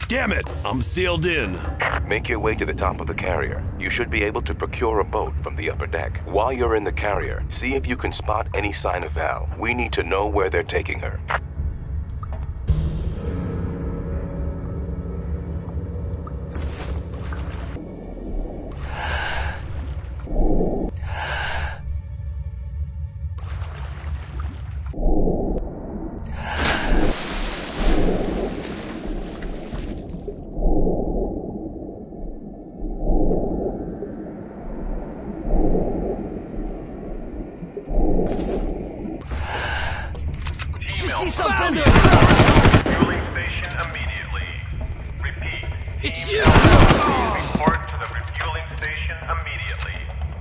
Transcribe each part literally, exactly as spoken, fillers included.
Damn it! I'm sealed in. Make your way to the top of the carrier. You should be able to procure a boat from the upper deck. While you're in the carrier, see if you can spot any sign of Val. We need to know where they're taking her. Refueling station immediately. Repeat. It's you! Please report to the refueling station immediately.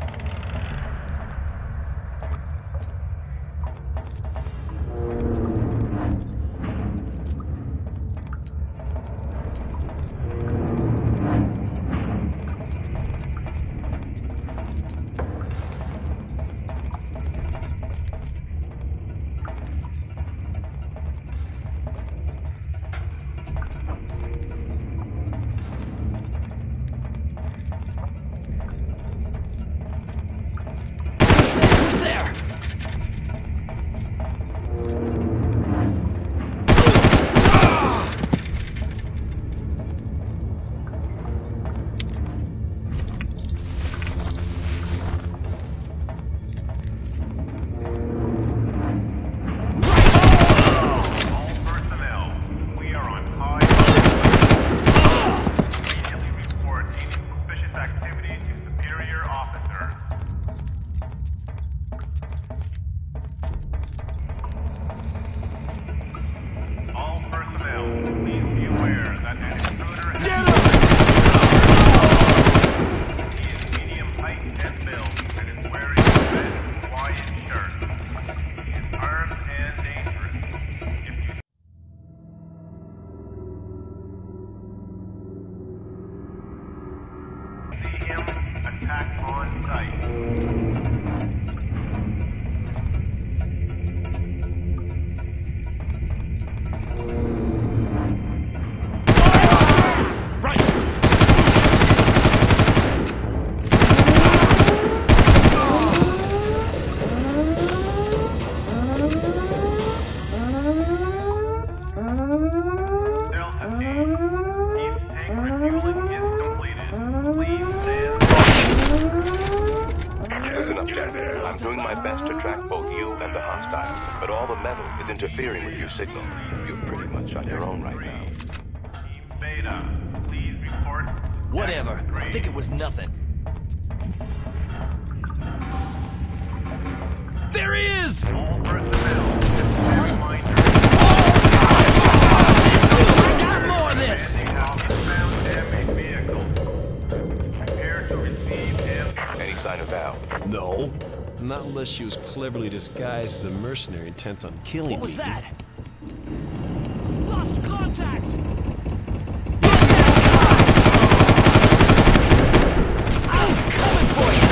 Attack on site. Interfering with your signal. You're pretty much on your own right now. Team Beta, please report. Whatever. I think it was nothing. There he is! All personnel, a reminder. I got more of this! Found damaged vehicle. Prepare to receive him. Any sign of Val? No. Not unless she was cleverly disguised as a mercenary intent on killing me. What was that? Lost contact! I'm coming for you!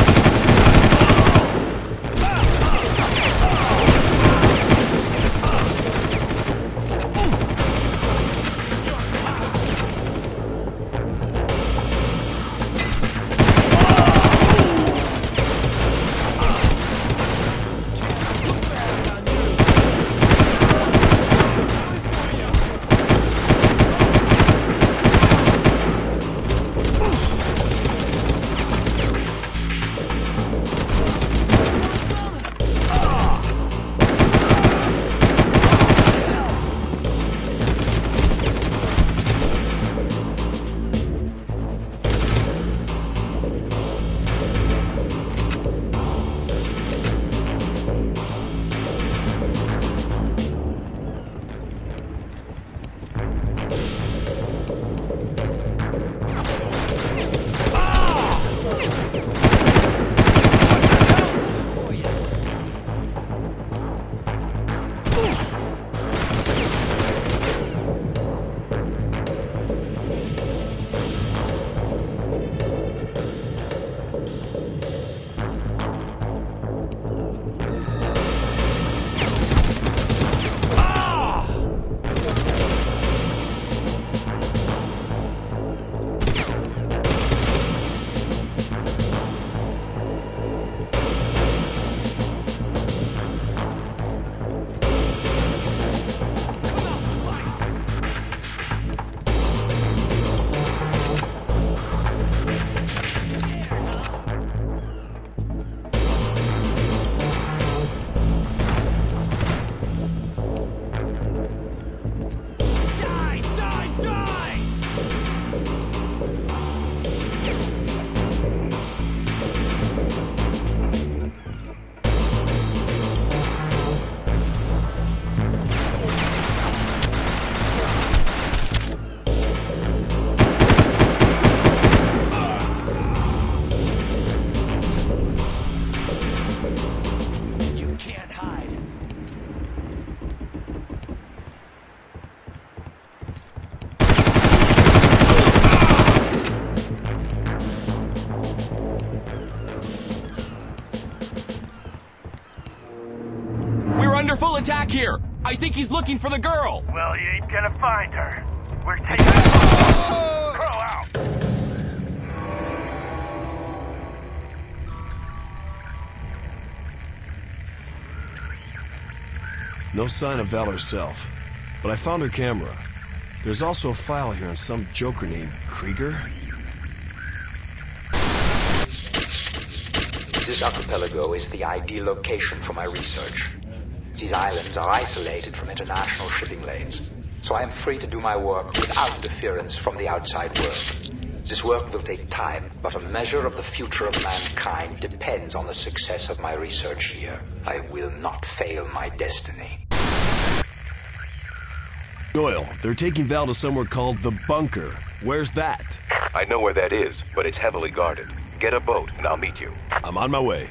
full attack here. I think he's looking for the girl. Well, you ain't gonna find her. We're taking Crow out. No sign of Val herself, but I found her camera. There's also a file here on some joker named Krieger. This archipelago is the ideal location for my research. These islands are isolated from international shipping lanes, so I am free to do my work without interference from the outside world. This work will take time, but a measure of the future of mankind depends on the success of my research here. I will not fail my destiny. Doyle, they're taking Val to somewhere called the Bunker. Where's that? I know where that is, but it's heavily guarded. Get a boat, and I'll meet you. I'm on my way.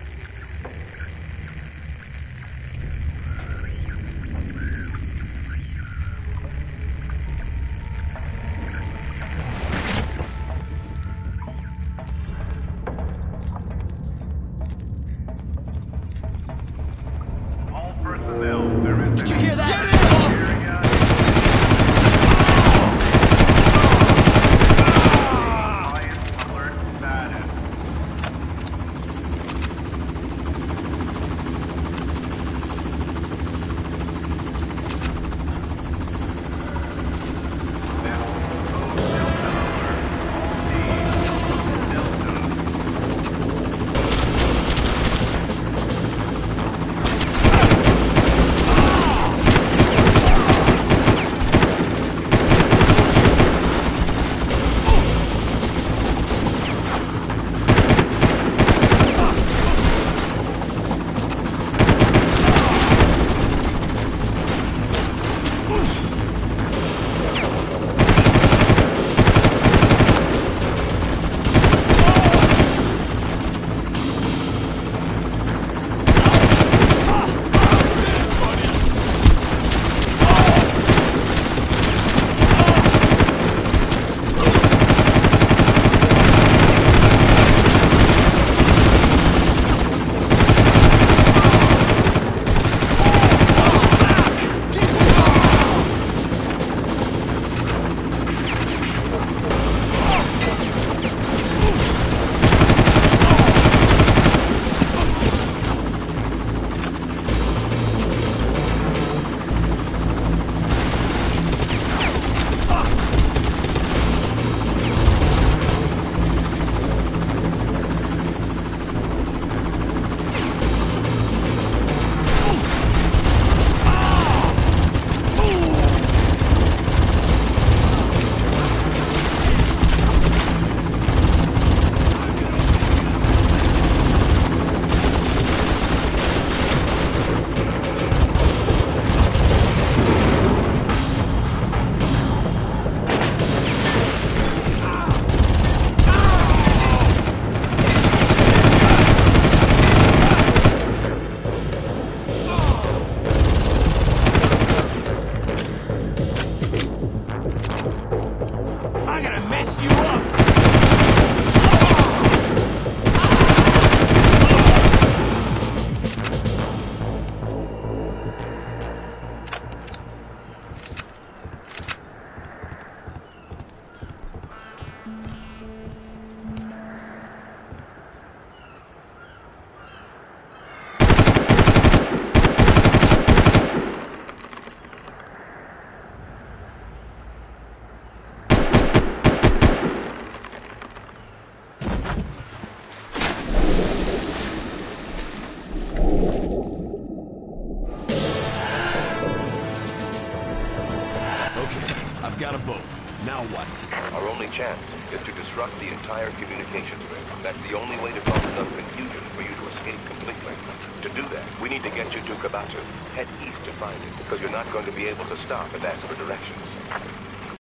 All personnel, there is Did you hear that? alert status. got a boat. Now what? Our only chance is to disrupt the entire communications ring. That's the only way to cause enough confusion for you to escape completely. To do that, we need to get you to Kabatu. Head east to find it, because you're not going to be able to stop and ask for directions.